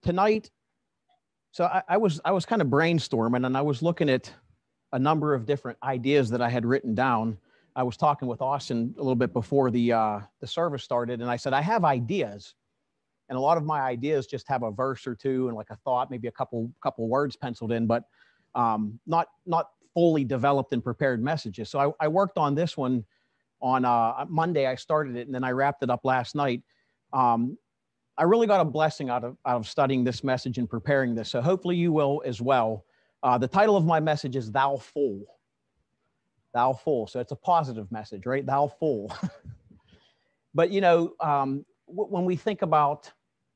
tonight, so I was kind of brainstorming, and I was looking at a number of different ideas that I had written down. I was talking with Austin a little bit before the service started, and I said, I have ideas, and a lot of my ideas just have a verse or two and like a thought, maybe a couple words penciled in, but not fully developed and prepared messages. So I worked on this one on Monday. I started it, and then I wrapped it up last night. I really got a blessing out of studying this message and preparing this. So hopefully you will as well. The title of my message is Thou Fool. Thou Fool. So it's a positive message, right? Thou Fool. But, you know, when we think about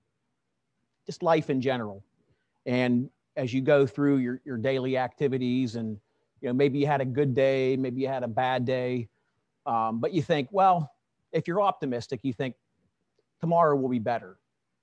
just life in general, and as you go through your daily activities, and, you know, maybe you had a good day, maybe you had a bad day, but you think, well, if you're optimistic, you think tomorrow will be better.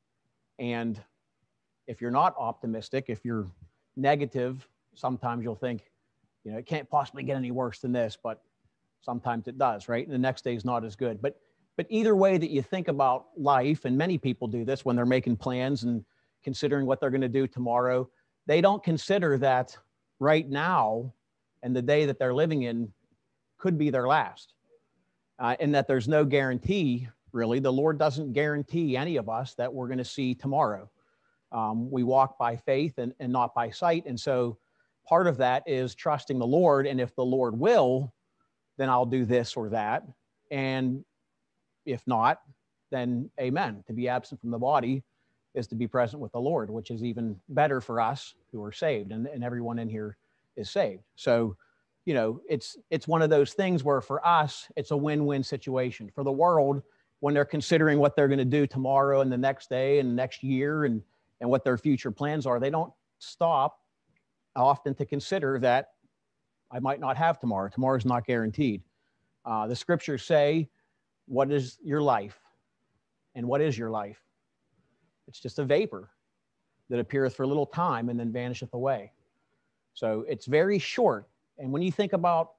And if you're not optimistic, if you're negative, sometimes you'll think, you know, it can't possibly get any worse than this, but sometimes it does, right? And the next day is not as good. But either way that you think about life, and many people do this when they're making plans and considering what they're going to do tomorrow, they don't consider that right now and the day that they're living in could be their last, and that there's no guarantee. Really, the Lord doesn't guarantee any of us that we're going to see tomorrow. We walk by faith and not by sight. And so part of that is trusting the Lord. And if the Lord will, then I'll do this or that. And if not, then amen. To be absent from the body is to be present with the Lord, which is even better for us who are saved. And everyone in here is saved. So, you know, it's one of those things where for us, it's a win-win situation. For the world, when they're considering what they're going to do tomorrow and the next day and the next year and what their future plans are, they don't stop often to consider that I might not have tomorrow. Tomorrow's not guaranteed. The scriptures say, what is your life? And what is your life? It's just a vapor that appeareth for a little time and then vanisheth away. So it's very short. And when you think about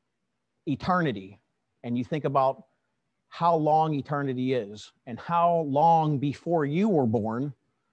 eternity and you think about how long eternity is and how long before you were born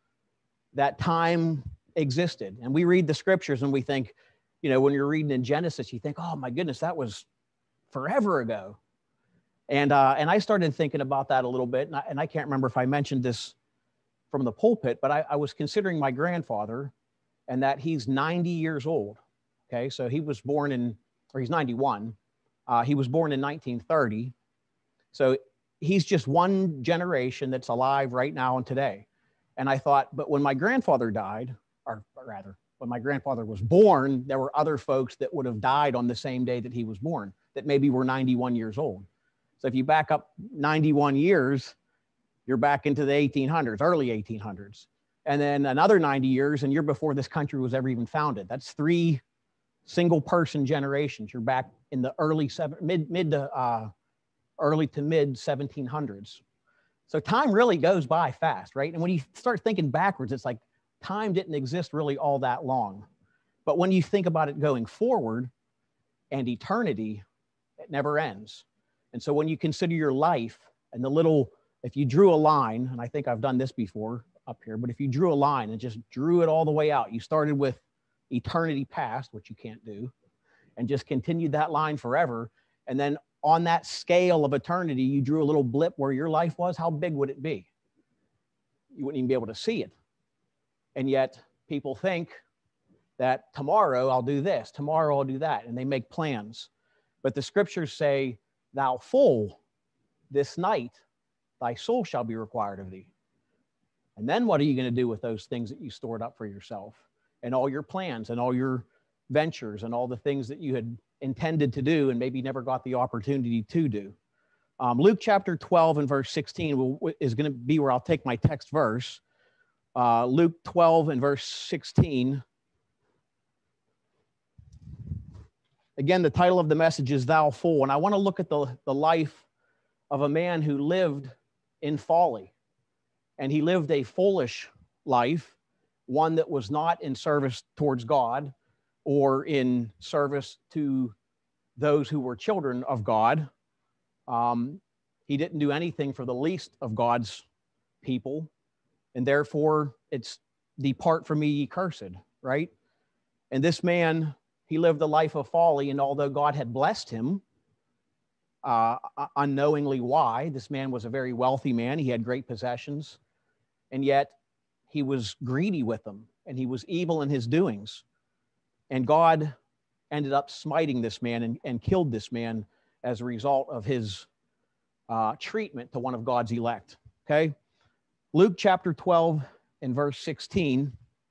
that time existed. And we read the scriptures and we think, you know, when you're reading in Genesis, you think, oh my goodness, that was forever ago. And I started thinking about that a little bit. And I can't remember if I mentioned this from the pulpit, but I was considering my grandfather and that he's 90 years old. Okay. So he was born he's 91. He was born in 1930. So he's just one generation that's alive right now and today. And I thought, but when my grandfather died, or rather, when my grandfather was born, there were other folks that would have died on the same day that he was born, that maybe were 91 years old. So if you back up 91 years, you're back into the 1800s, early 1800s. And then another 90 years, and you're before this country was ever even founded. That's 3 single person generations. You're back in the early to mid 1700s. So time really goes by fast, right? And when you start thinking backwards, it's like time didn't exist really all that long. But when you think about it going forward and eternity, it never ends. And so when you consider your life and if you drew a line, and I think I've done this before up here, but if you drew a line and just drew it all the way out, you started with eternity past, which you can't do, and just continued that line forever. And then on that scale of eternity, you drew a little blip where your life was, how big would it be? You wouldn't even be able to see it. And yet people think that tomorrow I'll do this, tomorrow I'll do that, and they make plans. But the scriptures say, thou fool, this night thy soul shall be required of thee. And then what are you going to do with those things that you stored up for yourself and all your plans and all your ventures and all the things that you had intended to do and maybe never got the opportunity to do? Luke chapter 12 and verse 16 is going to be where I'll take my text verse. Luke 12 and verse 16. Again, the title of the message is Thou Fool. And I want to look at the life of a man who lived in folly. And he lived a foolish life, one that was not in service towards God or in service to those who were children of God. He didn't do anything for the least of God's people. And therefore, it's depart from me, ye cursed, right? And this man, he lived a life of folly, and although God had blessed him, unknowingly why, this man was a very wealthy man. He had great possessions, and yet he was greedy with them, and he was evil in his doings. And God ended up smiting this man and killed this man as a result of his treatment to one of God's elect. Okay? Luke chapter 12 and verse 16,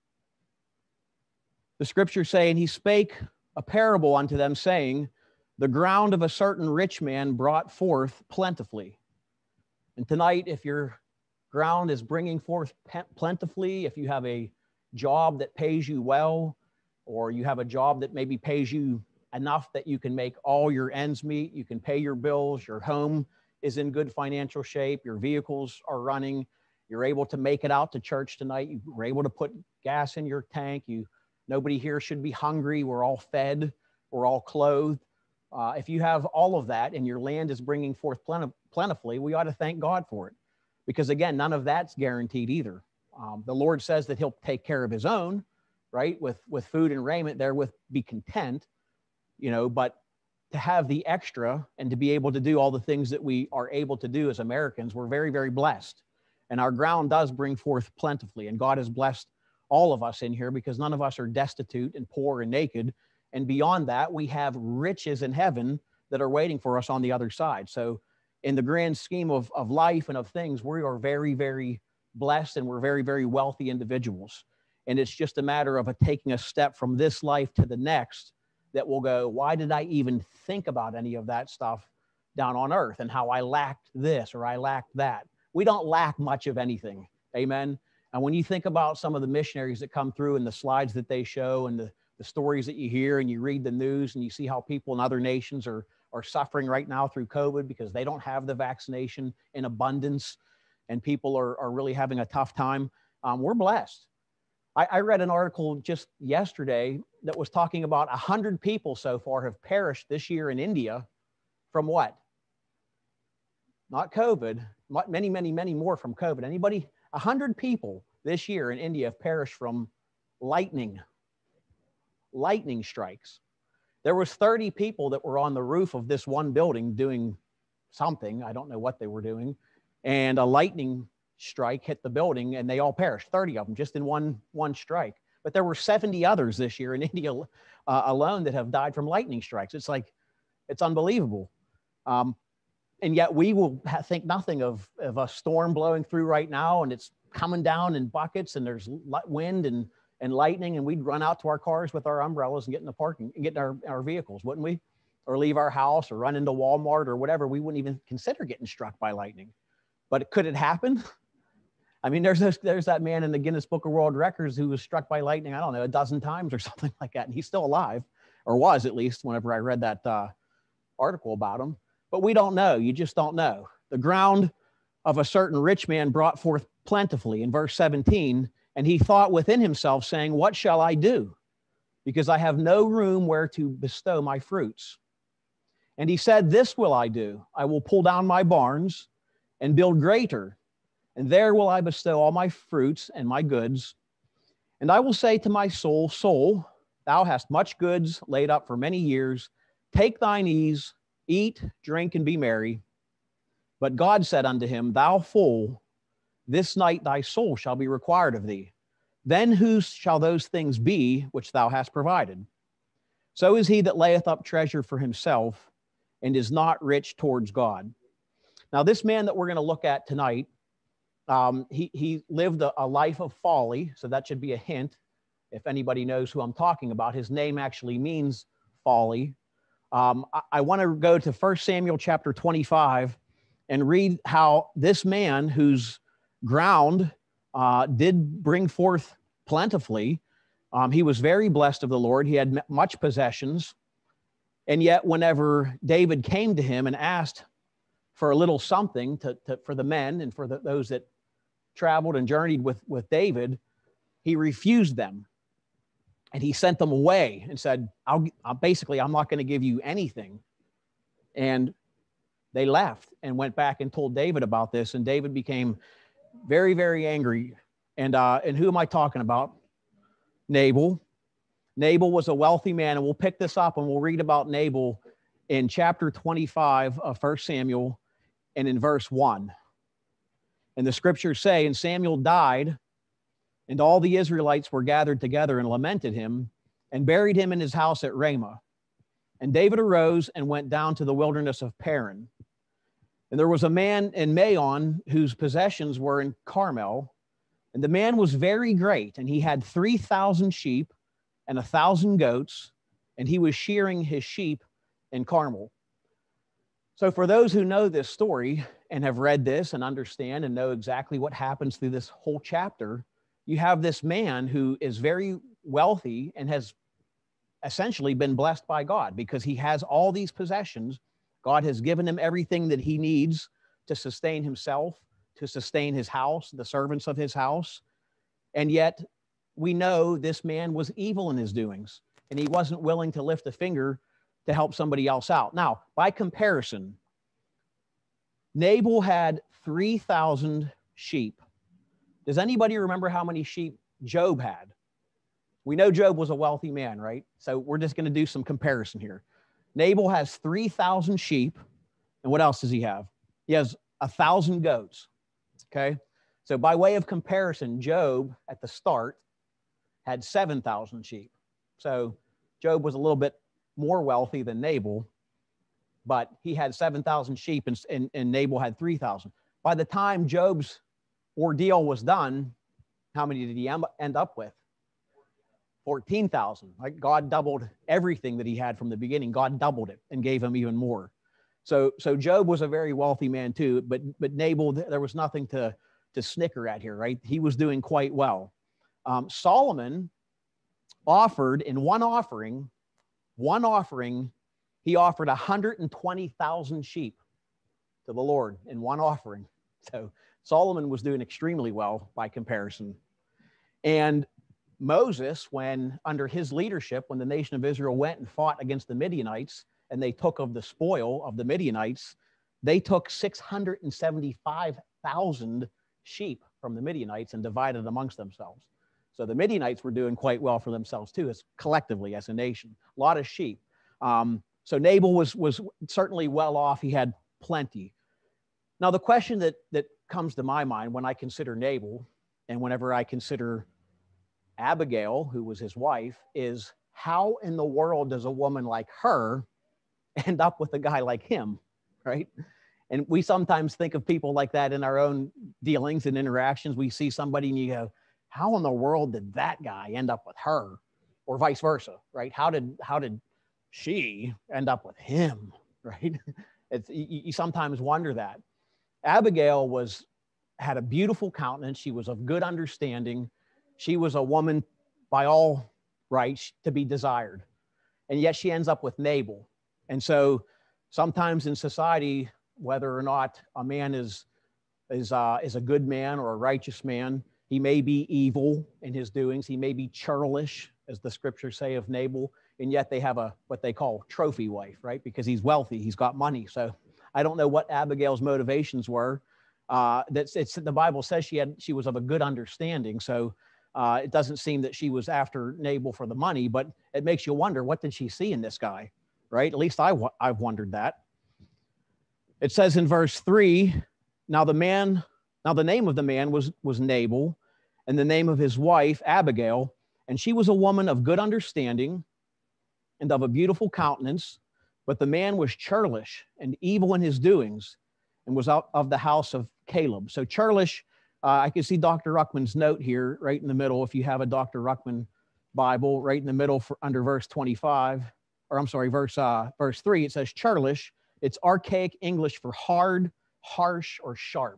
the scriptures say, and he spake a parable unto them, saying, the ground of a certain rich man brought forth plentifully. And tonight, if your ground is bringing forth plentifully, if you have a job that pays you well, or you have a job that maybe pays you enough that you can make all your ends meet, you can pay your bills, your home is in good financial shape, your vehicles are running, you're able to make it out to church tonight, you were able to put gas in your tank, nobody here should be hungry, we're all fed, we're all clothed. If you have all of that and your land is bringing forth plentifully, we ought to thank God for it. Because again, none of that's guaranteed either. The Lord says that he'll take care of his own, right? With food and raiment, therewith be content, but to have the extra and to be able to do all the things that we are able to do as Americans, we're very, very blessed. And our ground does bring forth plentifully. And God has blessed all of us in here because none of us are destitute and poor and naked. And beyond that, we have riches in heaven that are waiting for us on the other side. So in the grand scheme of life and of things, we are very, very blessed, and we're very, very wealthy individuals. And it's just a matter of taking a step from this life to the next that will go, why did I even think about any of that stuff down on earth and how I lacked this or I lacked that? We don't lack much of anything. Amen. And when you think about some of the missionaries that come through and the slides that they show and the stories that you hear and you read the news and you see how people in other nations are suffering right now through COVID because they don't have the vaccination in abundance and people are really having a tough time. We're blessed. I read an article just yesterday that was talking about 100 people so far have perished this year in India from what? Not COVID, many, many, many more from COVID. Anybody? 100 people this year in India have perished from lightning strikes. There was 30 people that were on the roof of this one building doing something. I don't know what they were doing. And a lightning strike hit the building and they all perished, 30 of them just in one strike. But there were 70 others this year in India alone that have died from lightning strikes. It's unbelievable. And yet we will think nothing of a storm blowing through right now and it's coming down in buckets and there's wind and lightning, and we'd run out to our cars with our umbrellas and get in the parking and get in our vehicles, wouldn't we? Or leave our house or run into Walmart or whatever. We wouldn't even consider getting struck by lightning. But could it happen? I mean, there's that man in the Guinness Book of World Records who was struck by lightning, I don't know, 12 times or something like that. And he's still alive, or was at least whenever I read that article about him. But we don't know. You just don't know. The ground of a certain rich man brought forth plentifully in verse 17. And he thought within himself, saying, what shall I do? Because I have no room where to bestow my fruits. And he said, this will I do. I will pull down my barns and build greater. And there will I bestow all my fruits and my goods. And I will say to my soul, soul, thou hast much goods laid up for many years. Take thine ease, eat, drink, and be merry. But God said unto him, thou fool, this night thy soul shall be required of thee. Then whose shall those things be which thou hast provided? So is he that layeth up treasure for himself and is not rich towards God. Now, this man that we're going to look at tonight, he lived a life of folly, so that should be a hint if anybody knows who I'm talking about. His name actually means folly. I want to go to 1 Samuel chapter 25 and read how this man whose ground did bring forth plentifully. He was very blessed of the Lord. He had much possessions. And yet whenever David came to him and asked for a little something for the men and for those that traveled and journeyed with David, he refused them. And he sent them away and said, I'm not going to give you anything. And they left and went back and told David about this. And David became very, very angry And who am I talking about? Nabal. Nabal was a wealthy man, and we'll pick this up and we'll read about Nabal in chapter 25 of 1 Samuel and in verse 1. And the scriptures say, and Samuel died, and all the Israelites were gathered together and lamented him and buried him in his house at Ramah. And David arose and went down to the wilderness of Paran. And there was a man in Maon whose possessions were in Carmel. And the man was very great, and he had 3,000 sheep and 1,000 goats, and he was shearing his sheep in Carmel. So for those who know this story and have read this and understand and know exactly what happens through this whole chapter, you have this man who is very wealthy and has essentially been blessed by God because he has all these possessions. God has given him everything that he needs to sustain himself, to sustain his house, the servants of his house. And yet we know this man was evil in his doings, and he wasn't willing to lift a finger to help somebody else out. Now, by comparison, Nabal had 3,000 sheep. Does anybody remember how many sheep Job had? We know Job was a wealthy man, right? So we're just going to do some comparison here. Nabal has 3,000 sheep. And what else does he have? He has 1,000 goats. Okay. So by way of comparison, Job at the start had 7,000 sheep. So Job was a little bit more wealthy than Nabal, but he had 7,000 sheep and Nabal had 3,000. By the time Job's ordeal was done, how many did he end up with? 14,000. Like God doubled everything that he had from the beginning. God doubled it and gave him even more. So Job was a very wealthy man too, but Nabal, there was nothing to snicker at here, right? He was doing quite well. Solomon offered in one offering, he offered 120,000 sheep to the Lord in one offering. So Solomon was doing extremely well by comparison. And Moses, when under his leadership, when the nation of Israel went and fought against the Midianites and they took of the spoil of the Midianites, they took 675,000 sheep from the Midianites and divided amongst themselves. So the Midianites were doing quite well for themselves too, as collectively as a nation. A lot of sheep. So Nabal was certainly well off. He had plenty. Now the question that comes to my mind when I consider Nabal and whenever I consider Abigail, who was his wife, is how in the world does a woman like her end up with a guy like him, right? And we sometimes think of people like that in our own dealings and interactions. We see somebody and you go, how in the world did that guy end up with her? Or vice versa, right? How did she end up with him, right? You sometimes wonder that. Abigail had a beautiful countenance. She was of good understanding. She was a woman by all rights to be desired. And yet she ends up with Nabal. And so sometimes in society, whether or not a man is a good man or a righteous man, he may be evil in his doings. He may be churlish, as the scriptures say of Nabal. And yet they have what they call trophy wife, right? Because he's wealthy, he's got money. So I don't know what Abigail's motivations were. The Bible says she was of a good understanding. So it doesn't seem that she was after Nabal for the money, but it makes you wonder, what did she see in this guy, right? At least I've wondered that. It says in verse 3, now the name of the man was Nabal, and the name of his wife Abigail, and she was a woman of good understanding and of a beautiful countenance, but the man was churlish and evil in his doings, and was out of the house of Caleb. So churlish, I can see Dr. Ruckman's note here, right in the middle. If you have a Dr. Ruckman Bible, right in the middle under verse 25, or I'm sorry, verse 3, it says churlish. It's archaic English for hard, harsh, or sharp.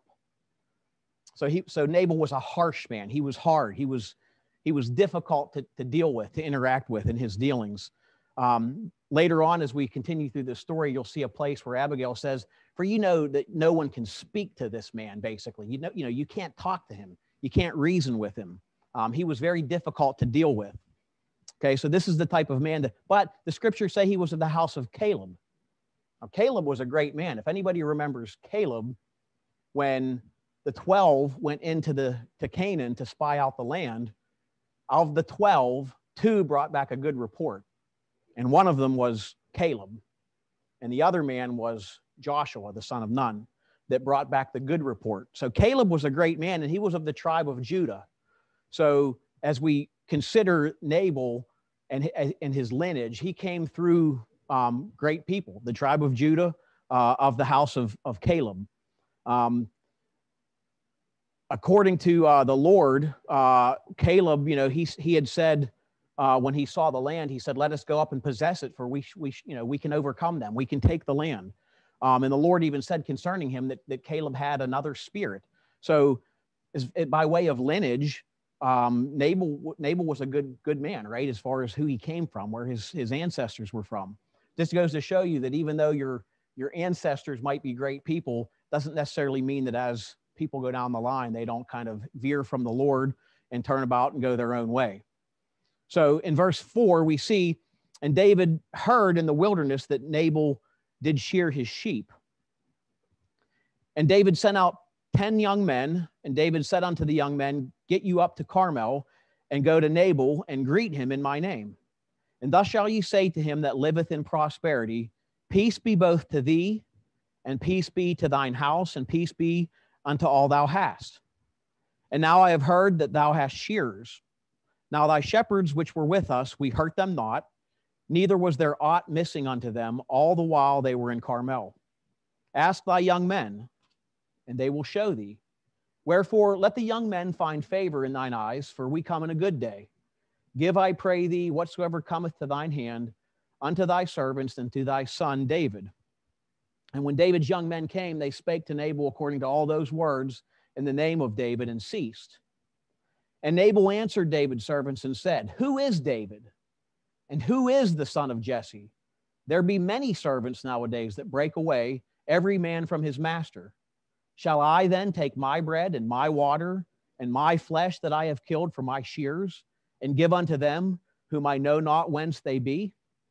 So Nabal was a harsh man. He was hard. He was difficult to deal with, to interact with in his dealings. Later on, as we continue through this story, you'll see a place where Abigail says, for you know that no one can speak to this man, basically. You can't talk to him. You can't reason with him. He was very difficult to deal with. Okay, so this is the type of man but the scriptures say he was of the house of Caleb. Now, Caleb was a great man. If anybody remembers Caleb, when the 12 went to Canaan to spy out the land. Of the 12, 2 brought back a good report. And one of them was Caleb. And the other man was Joshua, the son of Nun, that brought back the good report. So Caleb was a great man, and he was of the tribe of Judah. So as we consider Nabal and his lineage, he came through great people, the tribe of Judah, of the house of Caleb. According to the Lord, Caleb, he had said when he saw the land, he said, "Let us go up and possess it, for we can overcome them. We can take the land." And the Lord even said concerning him that Caleb had another spirit. So, by way of lineage, Nabal was a good man, right? As far as who he came from, where his ancestors were from. This goes to show you that even though your ancestors might be great people, doesn't necessarily mean that as people go down the line, they don't kind of veer from the Lord and turn about and go their own way. So in verse 4, we see, and David heard in the wilderness that Nabal did shear his sheep. And David sent out 10 young men, and David said unto the young men, "Get you up to Carmel, and go to Nabal, and greet him in my name. And thus shall ye say to him that liveth in prosperity, Peace be both to thee, and peace be to thine house, and peace be unto all thou hast. And now I have heard that thou hast shearers. Now thy shepherds which were with us, we hurt them not, neither was there aught missing unto them all the while they were in Carmel. Ask thy young men, and they will show thee. Wherefore let the young men find favor in thine eyes, for we come in a good day. Give, I pray thee, whatsoever cometh to thine hand, unto thy servants and to thy son David." And when David's young men came, they spake to Nabal according to all those words in the name of David, and ceased. And Nabal answered David's servants and said, "Who is David? And who is the son of Jesse? There be many servants nowadays that break away, every man from his master. Shall I then take my bread and my water and my flesh that I have killed for my shears, and give unto them whom I know not whence they be?"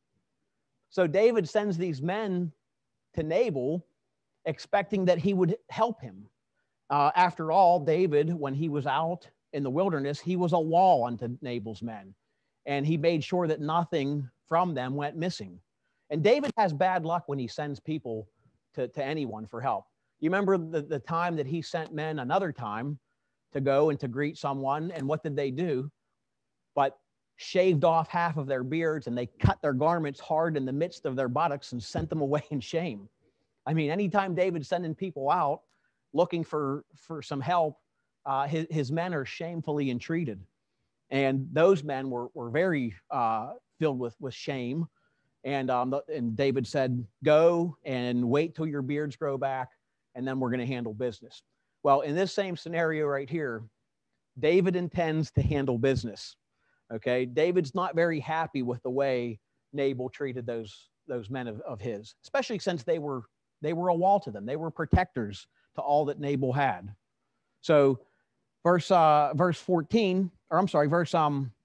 So David sends these men to Nabal, expecting that he would help him. After all, David, when he was out in the wilderness, he was a wall unto Nabal's men, and he made sure that nothing from them went missing. And David has bad luck when he sends people to anyone for help. You remember the time that he sent men another time to go and to greet someone, and what did they do? But shaved off half of their beards, and they cut their garments hard in the midst of their buttocks and sent them away in shame. I mean, anytime David's sending people out looking for some help, his men are shamefully entreated. And those men were very filled with shame. And David said, "Go and wait till your beards grow back, and then we're going to handle business." Well, in this same scenario right here, David intends to handle business. Okay, David's not very happy with the way Nabal treated those men of his, especially since they were a wall to them. They were protectors to all that Nabal had. So verse 14, or I'm sorry, verse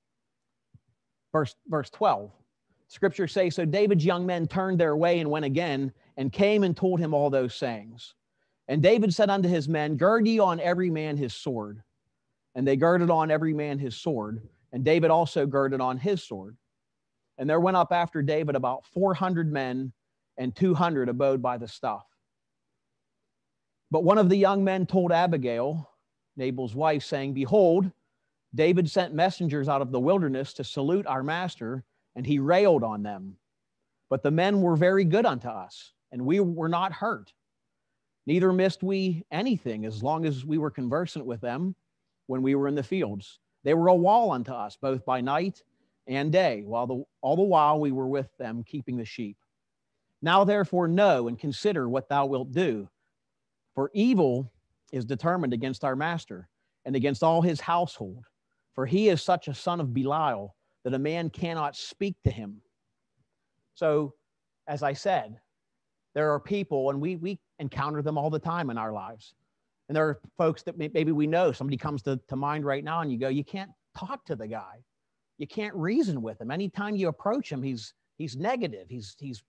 12. Scripture says, "So David's young men turned their way and went again, and came and told him all those sayings. And David said unto his men, Gird ye on every man his sword. And they girded on every man his sword. And David also girded on his sword. And there went up after David about 400 men, and 200 abode by the stuff. But one of the young men told Abigail, Nabal's wife, saying, Behold, David sent messengers out of the wilderness to salute our master, and he railed on them. But the men were very good unto us, and we were not hurt. Neither missed we anything as long as we were conversant with them when we were in the fields. They were a wall unto us, both by night and day, all the while we were with them, keeping the sheep. Now therefore know and consider what thou wilt do. For evil is determined against our master and against all his household. For he is such a son of Belial that a man cannot speak to him. So, as I said, there are people, and we encounter them all the time in our lives. And there are folks that maybe we know. Somebody comes to mind right now, and you go, you can't talk to the guy. You can't reason with him. Anytime you approach him, he's negative. He's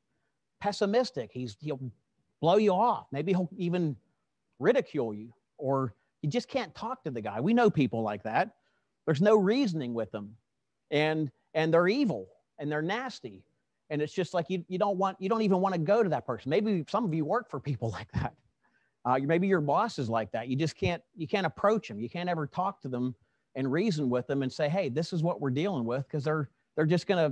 pessimistic. He'll blow you off. Maybe he'll even ridicule you or You just can't talk to the guy. We know people like that. There's no reasoning with them. And they're evil and they're nasty. And it's just like you don't even want to go to that person. Maybe some of you work for people like that. Maybe your boss is like that. You can't approach them. You can't ever talk to them and reason with them and say, hey, this is what we're dealing with, because they're going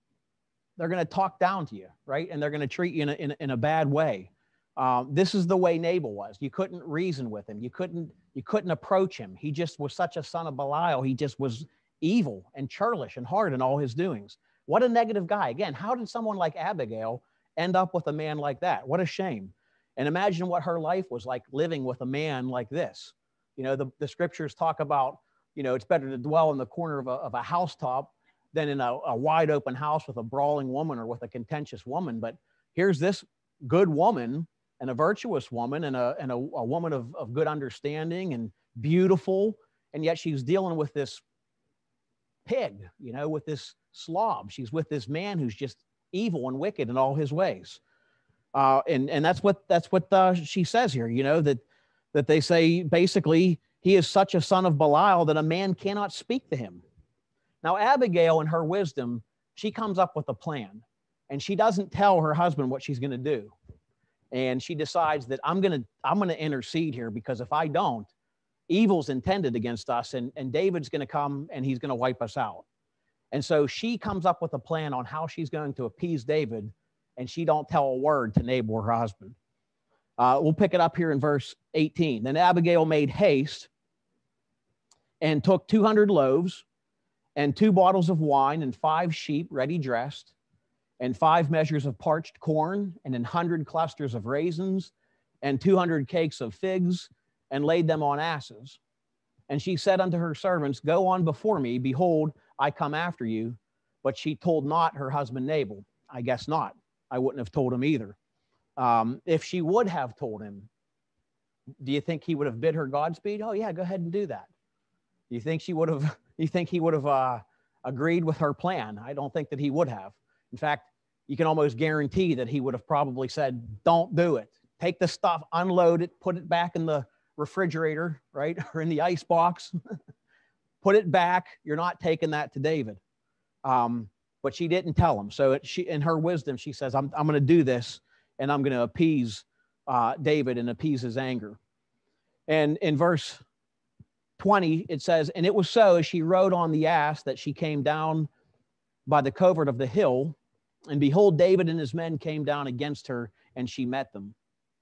to talk down to you, right? And they're going to treat you in a bad way. This is the way Nabal was. You couldn't reason with him. You couldn't approach him. He just was such a son of Belial. He just was evil and churlish and hard in all his doings. What a negative guy. Again, how did someone like Abigail end up with a man like that? What a shame. And imagine what her life was like living with a man like this. You know, the scriptures talk about, you know, it's better to dwell in the corner of a housetop than in a wide open house with a brawling woman or with a contentious woman. But here's this good woman and a virtuous woman and a woman of good understanding and beautiful. And yet she's dealing with this pig, you know, with this slob. She's with this man who's just evil and wicked in all his ways. And that's what she says here, you know, that they say basically he is such a son of Belial that a man cannot speak to him. Now, Abigail, in her wisdom, she comes up with a plan, and she doesn't tell her husband what she's going to do. And she decides that I'm going to intercede here, because if I don't, evil's intended against us, and David's going to come and he's going to wipe us out. And so she comes up with a plan on how she's going to appease David, and she don't tell a word to Nabal, her husband. We'll pick it up here in verse 18. Then Abigail made haste and took 200 loaves and 2 bottles of wine and 5 sheep ready dressed and 5 measures of parched corn and 100 clusters of raisins and 200 cakes of figs, and laid them on asses. And she said unto her servants, go on before me. Behold, I come after you. But she told not her husband Nabal. I guess not. I wouldn't have told him either. If she would have told him, do you think he would have bid her Godspeed? Oh yeah, go ahead and do that. You think he would have agreed with her plan? I don't think that he would have. In fact, you can almost guarantee that he would have probably said, don't do it. Take the stuff, unload it, put it back in the refrigerator, right? Or in the ice box, put it back. You're not taking that to David. But she didn't tell him. So she, in her wisdom, she says, I'm going to do this, and I'm going to appease David and appease his anger. And in verse 20, it says, and it was so as she rode on the ass that she came down by the covert of the hill, and behold, David and his men came down against her, and she met them.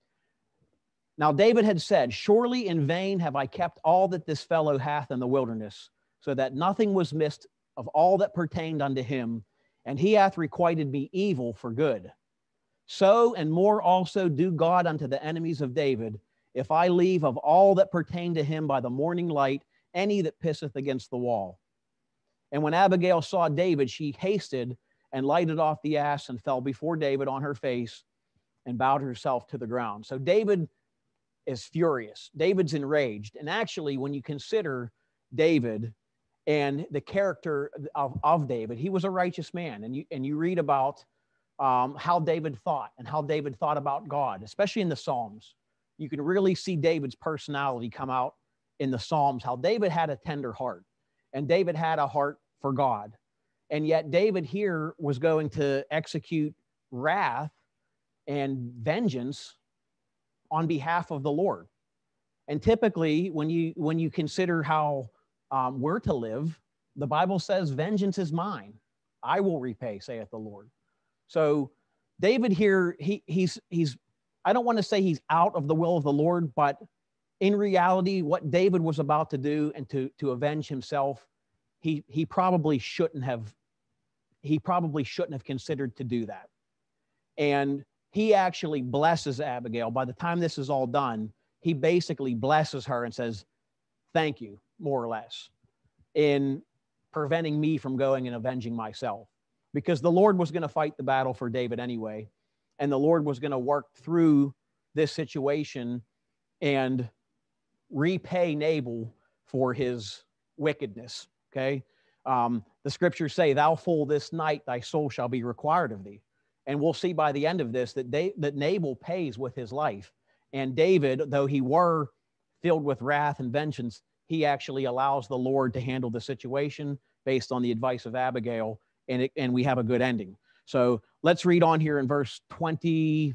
Now David had said, surely in vain have I kept all that this fellow hath in the wilderness, so that nothing was missed of all that pertained unto him, and he hath requited me evil for good. So and more also do God unto the enemies of David, if I leave of all that pertain to him by the morning light any that pisseth against the wall. And when Abigail saw David, she hasted and lighted off the ass and fell before David on her face and bowed herself to the ground. So David is furious. David's enraged. And actually, when you consider David and the character of David, he was a righteous man. And you read about how David thought and how David thought about God, especially in the Psalms. You can really see David's personality come out in the Psalms, how David had a tender heart and David had a heart for God. And yet David here was going to execute wrath and vengeance on behalf of the Lord. And typically, when you consider how we're to live, the Bible says, vengeance is mine. I will repay, saith the Lord. So David here, he's I don't want to say he's out of the will of the Lord, but in reality, what David was about to do and to avenge himself, he probably shouldn't have considered to do that. And he actually blesses Abigail. By the time this is all done, he basically blesses her and says, thank you, more or less, in preventing me from going and avenging myself. Because the Lord was going to fight the battle for David anyway. And the Lord was going to work through this situation and repay Nabal for his wickedness, okay? The scriptures say, thou fool, this night thy soul shall be required of thee. And we'll see by the end of this that Nabal pays with his life. And David, though he were filled with wrath and vengeance, he actually allows the Lord to handle the situation based on the advice of Abigail, and we have a good ending. So let's read on here in verse 23.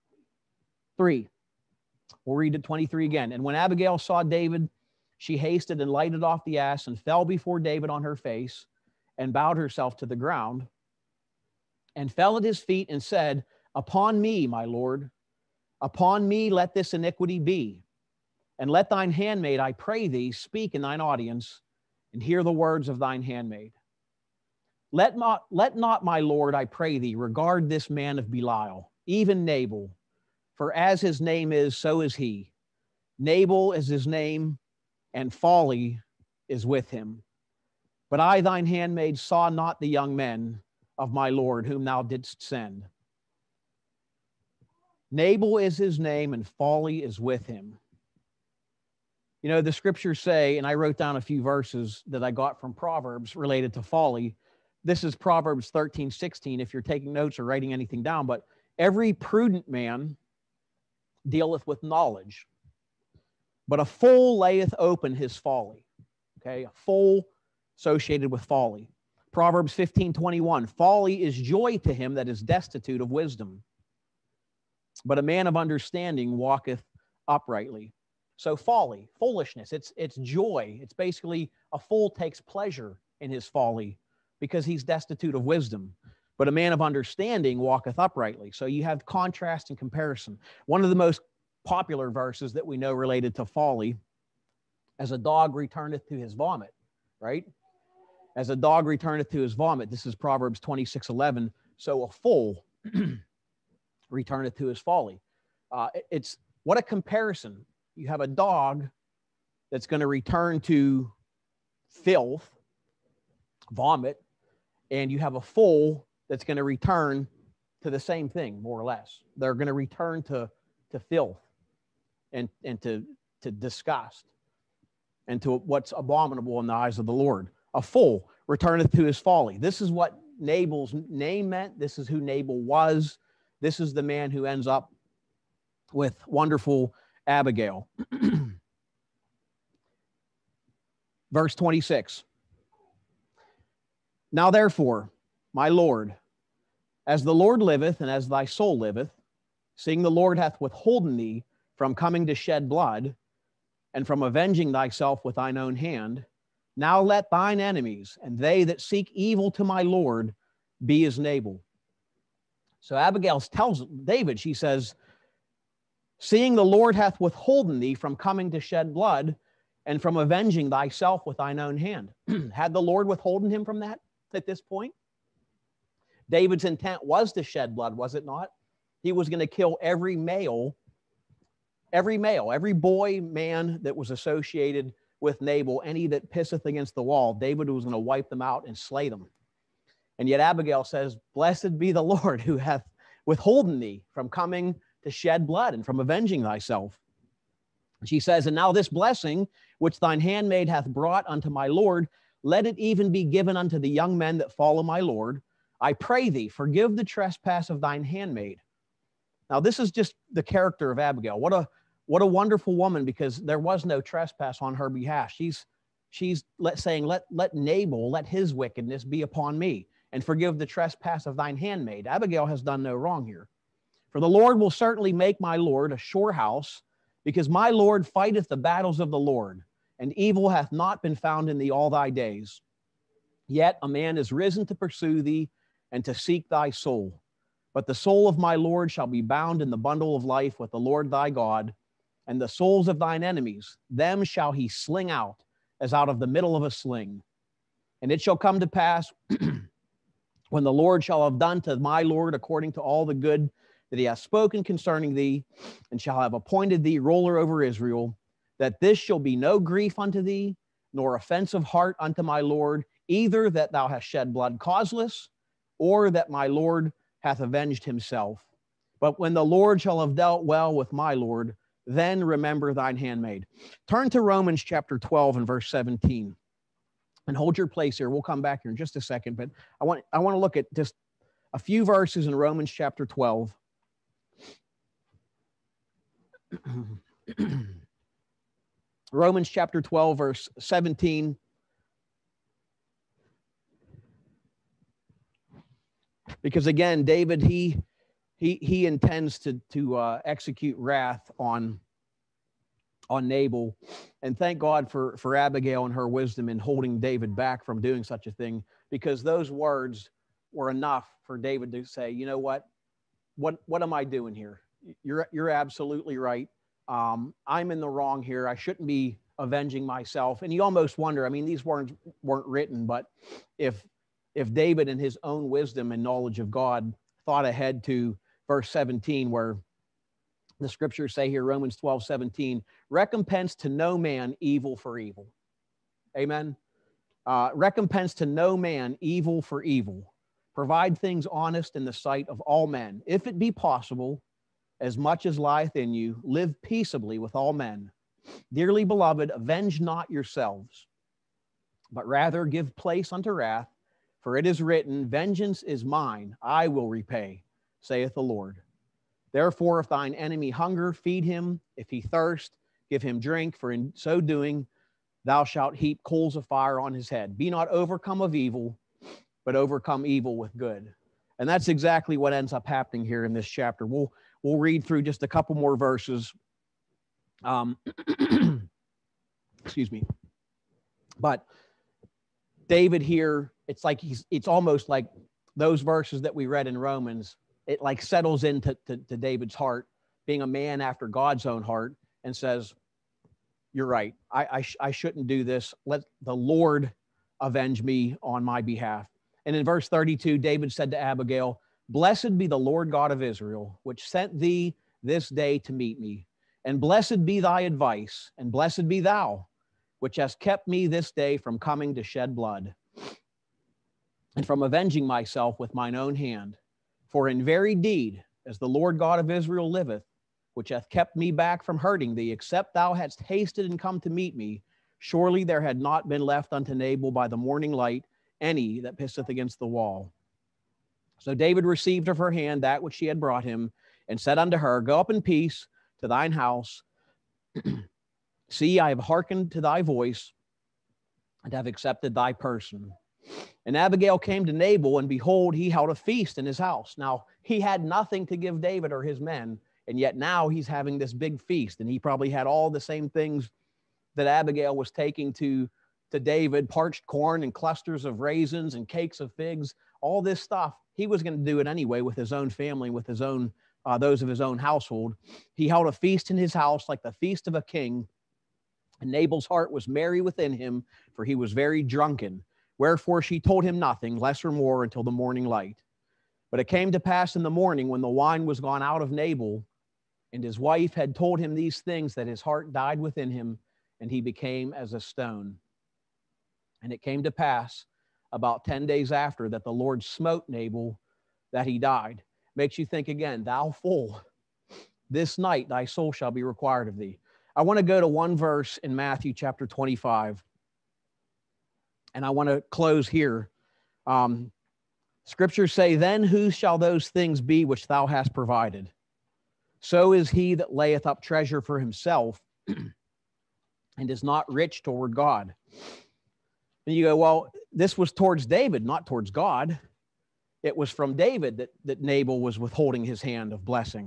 We'll read it 23 again. And when Abigail saw David, she hasted and lighted off the ass and fell before David on her face and bowed herself to the ground and fell at his feet and said, "Upon me, my Lord, upon me let this iniquity be. And let thine handmaid, I pray thee, speak in thine audience and hear the words of thine handmaid. Let not, my Lord, I pray thee, regard this man of Belial, even Nabal, for as his name is, so is he. Nabal is his name, and folly is with him. But I, thine handmaid, saw not the young men of my Lord, whom thou didst send. Nabal is his name, and folly is with him." You know, the scriptures say, and I wrote down a few verses that I got from Proverbs related to folly. This is Proverbs 13:16, if you're taking notes or writing anything down. But every prudent man dealeth with knowledge, but a fool layeth open his folly. Okay, a fool associated with folly. Proverbs 15:21, folly is joy to him that is destitute of wisdom, but a man of understanding walketh uprightly. So folly, foolishness, it's joy. It's basically a fool takes pleasure in his folly because he's destitute of wisdom. But a man of understanding walketh uprightly. So you have contrast and comparison. One of the most popular verses that we know related to folly, as a dog returneth to his vomit, right? As a dog returneth to his vomit. This is Proverbs 26:11. So a fool returneth to his folly. It's what a comparison. You have a dog that's going to return to filth, vomit, and you have a fool that's going to return to the same thing, more or less. They're going to return to filth and to disgust and to what's abominable in the eyes of the Lord. A fool returneth to his folly. This is what Nabal's name meant. This is who Nabal was. This is the man who ends up with wonderful Abigail. Verse 26. Now therefore, my Lord, as the Lord liveth and as thy soul liveth, seeing the Lord hath withholden thee from coming to shed blood and from avenging thyself with thine own hand, now let thine enemies and they that seek evil to my Lord be as Nabal. So Abigail tells David, she says, seeing the Lord hath withholden thee from coming to shed blood and from avenging thyself with thine own hand. Had the Lord withholden him from that at this point? David's intent was to shed blood, was it not? He was going to kill every male, every boy, man that was associated with Nabal, any that pisseth against the wall. David was going to wipe them out and slay them. And yet Abigail says, blessed be the Lord who hath withholden thee from coming to shed blood and from avenging thyself. She says, and now this blessing which thine handmaid hath brought unto my Lord, let it even be given unto the young men that follow my Lord. I pray thee, forgive the trespass of thine handmaid. Now this is just the character of Abigail. What a wonderful woman, because there was no trespass on her behalf. She's saying, let Nabal, let his wickedness be upon me, and forgive the trespass of thine handmaid. Abigail has done no wrong here. For the Lord will certainly make my Lord a sure house, because my Lord fighteth the battles of the Lord, and evil hath not been found in thee all thy days. Yet a man is risen to pursue thee and to seek thy soul. But the soul of my Lord shall be bound in the bundle of life with the Lord thy God, and the souls of thine enemies, them shall he sling out as out of the middle of a sling. And it shall come to pass when the Lord shall have done to my Lord according to all the good that he hath spoken concerning thee, and shall have appointed thee ruler over Israel, that this shall be no grief unto thee, nor offense of heart unto my Lord, either that thou hast shed blood causeless, or that my Lord hath avenged himself. But when the Lord shall have dealt well with my Lord, then remember thine handmaid. Turn to Romans chapter 12 and verse 17. And hold your place here. We'll come back here in just a second, but I want to look at just a few verses in Romans chapter 12. Romans chapter 12, verse 17. Because again, David, he intends to execute wrath on Nabal, and thank God for Abigail and her wisdom in holding David back from doing such a thing, because those words were enough for David to say, you know what am I doing here? You're absolutely right. I'm in the wrong here. I shouldn't be avenging myself. And you almost wonder, I mean, these weren't written, but if David in his own wisdom and knowledge of God thought ahead to verse 17, where the scriptures say here, Romans 12:17, recompense to no man evil for evil. Amen. Recompense to no man evil for evil. Provide things honest in the sight of all men. If it be possible, as much as lieth in you, live peaceably with all men. Dearly beloved, avenge not yourselves, but rather give place unto wrath, for it is written, vengeance is mine, I will repay, saith the Lord. Therefore, if thine enemy hunger, feed him. If he thirst, give him drink, for in so doing, thou shalt heap coals of fire on his head. Be not overcome of evil, but overcome evil with good. And that's exactly what ends up happening here in this chapter. We'll read through just a couple more verses. Excuse me. But David here, it's almost like those verses that we read in Romans. It like settles into David's heart, being a man after God's own heart, and says, you're right. I shouldn't do this. Let the Lord avenge me on my behalf. And in verse 32, David said to Abigail, blessed be the Lord God of Israel, which sent thee this day to meet me. And blessed be thy advice, and blessed be thou, which hast kept me this day from coming to shed blood, and from avenging myself with mine own hand. For in very deed, as the Lord God of Israel liveth, which hath kept me back from hurting thee, except thou hadst hasted and come to meet me, surely there had not been left unto Nabal by the morning light any that pisseth against the wall. So David received of her hand that which she had brought him, and said unto her, go up in peace to thine house. See, I have hearkened to thy voice, and have accepted thy person. And Abigail came to Nabal, and behold, he held a feast in his house. Now, he had nothing to give David or his men, and yet now he's having this big feast, and he probably had all the same things that Abigail was taking to David, parched corn and clusters of raisins and cakes of figs, all this stuff. He was going to do it anyway with his own family, with his own, those of his own household. He held a feast in his house like the feast of a king, and Nabal's heart was merry within him, for he was very drunken. Wherefore she told him nothing, less or more, until the morning light. But it came to pass in the morning, when the wine was gone out of Nabal, and his wife had told him these things, that his heart died within him, and he became as a stone. And it came to pass about 10 days after that the Lord smote Nabal, that he died. Makes you think again, thou fool, this night thy soul shall be required of thee. I want to go to one verse in Matthew chapter 25. And I want to close here. Scriptures say, then whose shall those things be which thou hast provided? So is he that layeth up treasure for himself and is not rich toward God. And you go, well, this was towards David, not towards God. It was from David that Nabal was withholding his hand of blessing.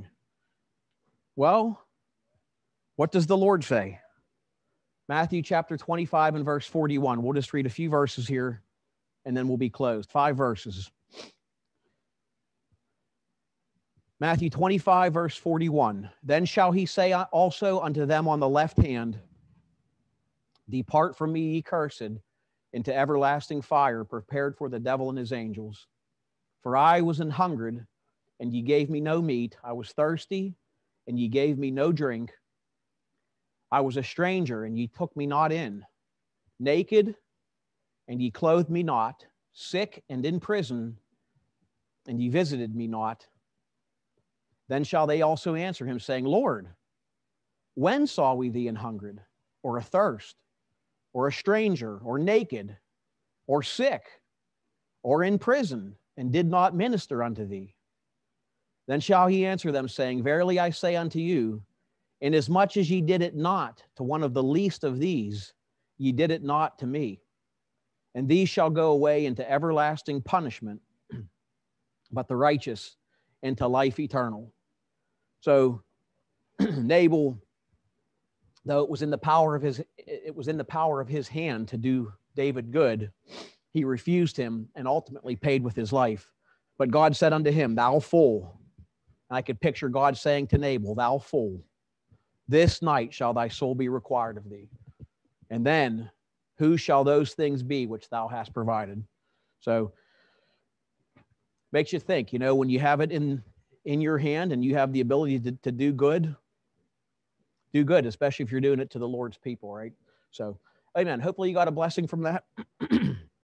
Well, what does the Lord say? Matthew chapter 25 and verse 41. We'll just read a few verses here, and then we'll be closed. 5 verses. Matthew 25, verse 41. Then shall he say also unto them on the left hand, depart from me, ye cursed, into everlasting fire, prepared for the devil and his angels. For I was an hungered, and ye gave me no meat. I was thirsty, and ye gave me no drink. I was a stranger, and ye took me not in. Naked, and ye clothed me not. Sick and in prison, and ye visited me not. Then shall they also answer him, saying, Lord, when saw we thee an hungered, or athirst, or a stranger, or naked, or sick, or in prison, and did not minister unto thee? Then shall he answer them, saying, verily I say unto you, Inasmuch as ye did it not to one of the least of these, ye did it not to me. And these shall go away into everlasting punishment, but the righteous into life eternal. So Nabal, though it was in the power of his hand to do David good, he refused him and ultimately paid with his life. But God said unto him, thou fool. And I could picture God saying to Nabal, thou fool, this night shall thy soul be required of thee. And then who shall those things be which thou hast provided? So makes you think, you know, when you have it in your hand and you have the ability to do good, especially if you're doing it to the Lord's people, right? So, amen. Hopefully you got a blessing from that.